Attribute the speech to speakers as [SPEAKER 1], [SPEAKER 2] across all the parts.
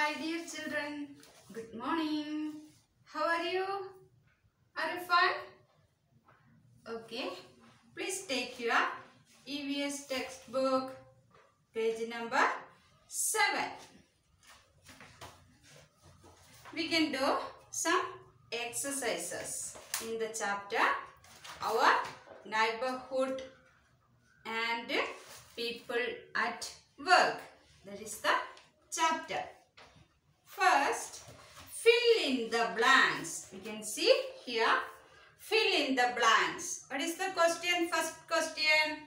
[SPEAKER 1] Hi dear children, good morning. How are you? Are you fine? Okay, please take your EVS textbook, page number 7. We can do some exercises in the chapter Our Neighborhood and People at Work. That is the chapter. First, fill in the blanks. You can see here, fill in the blanks. What is the question? First question.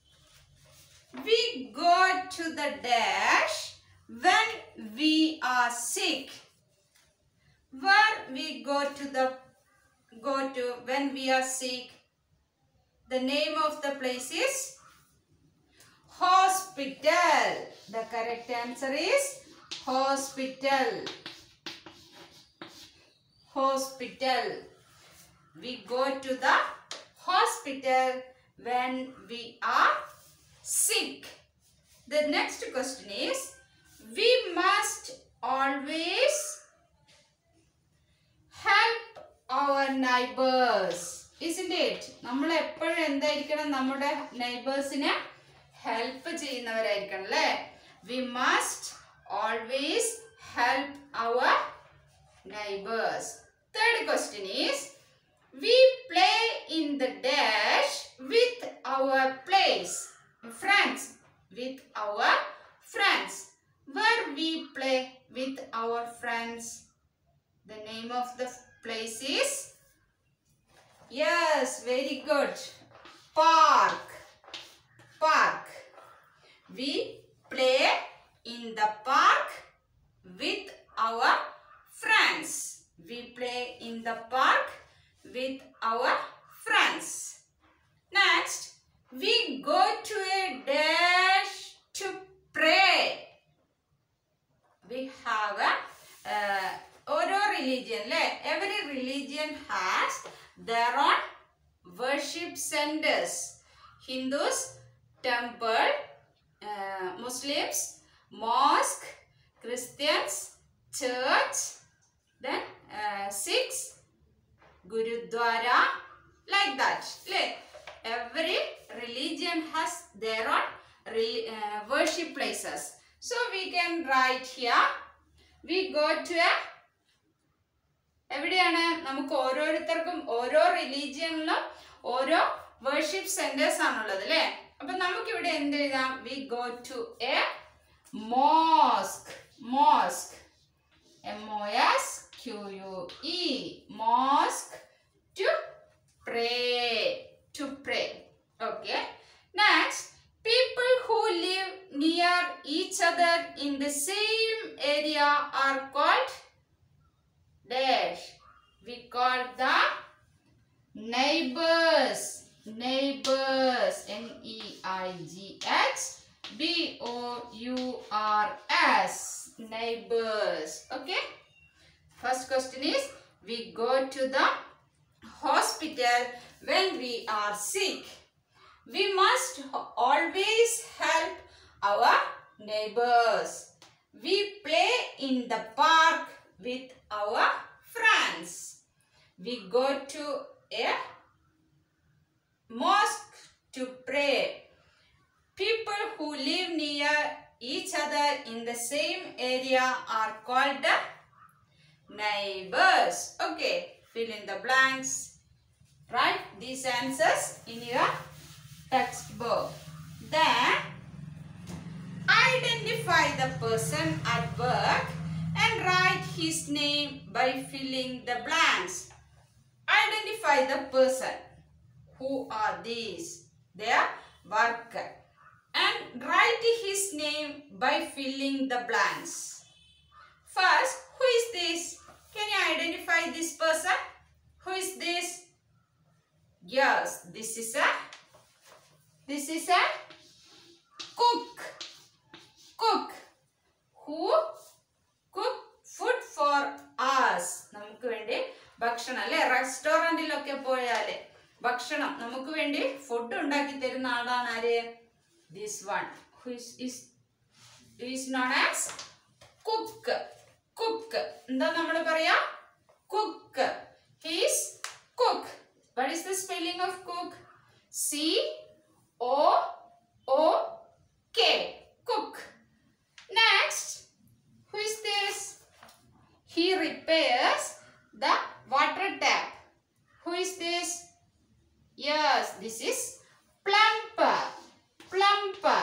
[SPEAKER 1] We go to the dash when we are sick. Where we go to when we are sick? The name of the place is hospital. The correct answer is hospital. Hospital. We go to the hospital when we are sick. The next question is, we must always help our neighbors. Isn't it? നമ്മൾ എപ്പോഴും എന്തായിരിക്കണം നമ്മുടെ നൈബേഴ്സിനെ help ചെയ്യുന്നവരായിരിക്കണം അല്ലേ? We must always help our neighbors. Third question is, we play in the dash with our friends. With our friends. Where we play with our friends? The name of the place is, yes, very good, park. Park. We play in the park with our friends. We play in the park with our friends. Next, we go to a dash to pray. We have a religion. Every religion has their own worship centers. Hindus, temple, Muslims, mosque, Christians, church, then Sikhs, Gurudwara, like that. Every religion has their own worship places. So we can write here, we go to a എവിടെയാണ് നമുക്ക് ഓരോരുത്തർക്കും ഓരോ റിലീജിയനിലും ഓരോ worship centres ആണുള്ളത് അല്ലേ? അപ്പൊ നമുക്ക് ഇവിടെ എന്ത് എഴുതാം? We go to a mosque. Mosque, MOSQUE, mosque, to pray. To pray. Okay. Next, people who live near each other in the same area are called dash. We call the neighbors. Neighbors. NEIGHBOURS. Neighbors. Okay. First question is, we go to the hospital when we are sick. We must always help our neighbors. We play in the park with our friends. We go to a mosque to pray. People who live near each other in the same area are called the neighbors. Okay, fill in the blanks. Write these answers in your textbook. Then identify the person at work and write his name by filling the blanks. Identify the person. Who are these? They are worker. And write his name by filling the blanks. First, who is this? Can you identify this person? Who is this? Yes, this is a cook. Cook. Who cook food for us. നമുക്ക് വേണ്ടി ഭക്ഷണം അല്ലേ? റെസ്റ്റോറന്റിലൊക്കെ പോയാലേ ഭക്ഷണം നമുക്ക് വേണ്ടി food ഉണ്ടാക്കി തരുന്ന ആളാണ് ആര്? This one who is known as cook. cook. എന്താ നമ്മൾ പറയാ? Cook. He is cook. What is the spelling of cook? C-O-O-K. Cook. Next, who is this? He repairs the water tap. Who is this? Yes, this is plumber. Plumber.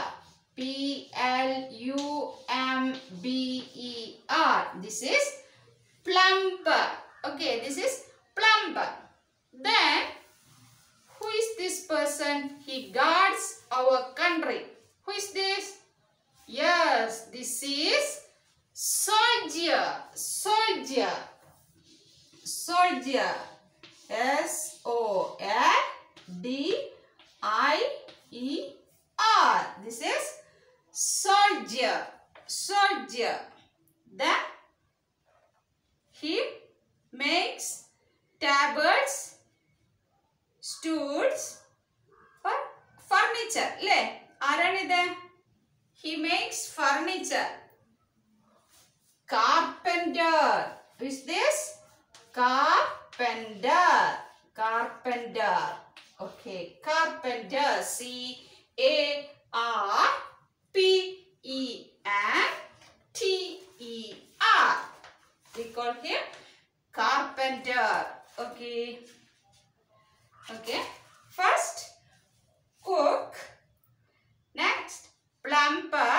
[SPEAKER 1] P-L-U-M-B-E-R. This is plumber. Okay, this is plumber. Then, who is this person? He guards our country. Who is this? Yes, this is soldier. Soldier. Soldier. S-O-L-D-I-E-R. This is soldier. Soldier. Then he makes tables, stools, or furniture. Le, aranide? He makes furniture. Carpenter. Who is this? Carpenter. Carpenter. Okay, carpenter. C-A-R-P-E-N-T-E-R. We call him carpenter. Okay. Okay. First, cook. Next, plumber.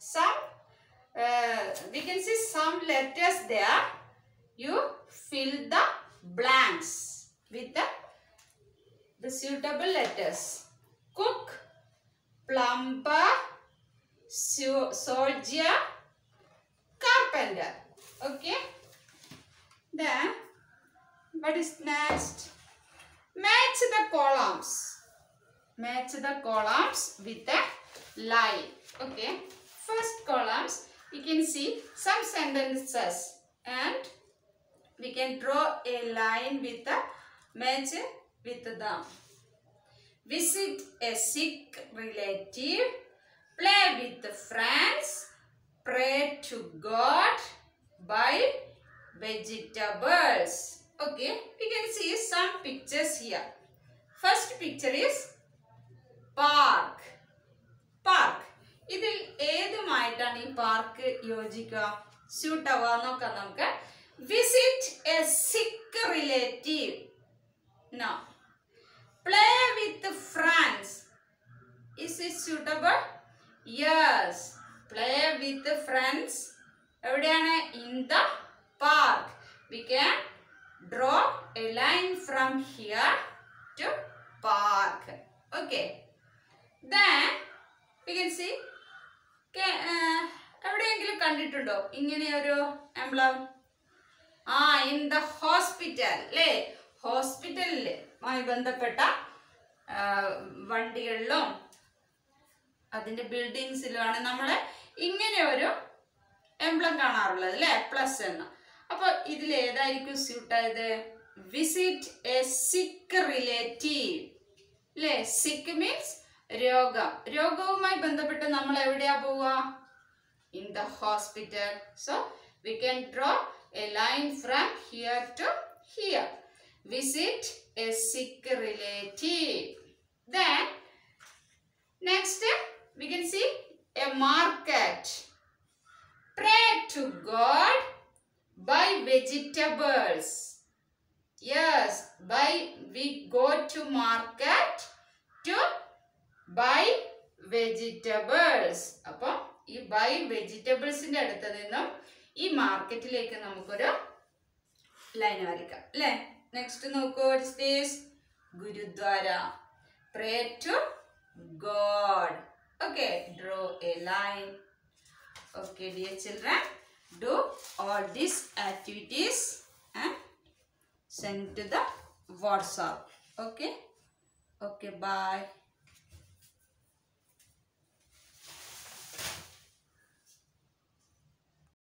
[SPEAKER 1] We can see some letters there. You fill the blanks with the suitable letters. Cook, plumber, soldier, carpenter. Okay. Then, what is next? Match the columns. Match the columns with a line. Okay. First columns, you can see some sentences and we can draw a line with the match with them. Visit a sick relative. Play with friends. Pray to God. Buy vegetables. Okay, we can see some pictures here. First picture is park. Park. ഇതിൽ ഏതുമായിട്ടാണ് ഈ park യോജിക്കുക? Suit ആവുക നോക്കാം നമുക്ക്. Visit a sick relative. No. Play with friends. Is it suitable? Yes. Play with friends. എവിടെയാണ്? In the park. We can draw a line from here to park. Okay. Then we can see. എവിടെയെങ്കിലും കണ്ടിട്ടുണ്ടോ ഇങ്ങനെ ഒരു emblem? in the hospital. അല്ലേ? ഹോസ്പിറ്റലിലുമായി ബന്ധപ്പെട്ട വണ്ടികളിലും അതിന്റെ ബിൽഡിങ്സിലുമാണ് നമ്മൾ ഇങ്ങനെ ഒരു എംബ്ലം കാണാറുള്ളത് അല്ലേ? പ്ലസ് എന്ന്. അപ്പോൾ ഇതിൽ ഏതായിരിക്കും സ്യൂട്ട് ആയത്? Visit a sick relative. അല്ലേ? സിക്ക് മീൻസ് രോഗം. രോഗവുമായി ബന്ധപ്പെട്ട് നമ്മൾ എവിടെയാ പോവുക? In the hospital. So we can draw a line from here to here. Visit a sick relative. Then next we can see a market. Pray to God. Buy vegetables. Yes, we go to market to buy vegetables. അപ്പോൾ ഈ buy vegetablesന്റെ അടുത്ത് നിന്നും ഈ മാർക്കറ്റിലേക്ക് നമുക്കൊരു line വരയ്ക്കാം അല്ലേ? Next നോക്കൂ. what is this? Gurdwara. Pray to God. Okay, draw a line. Okay, dear children, do all these activities and send to the WhatsApp. Okay, bye.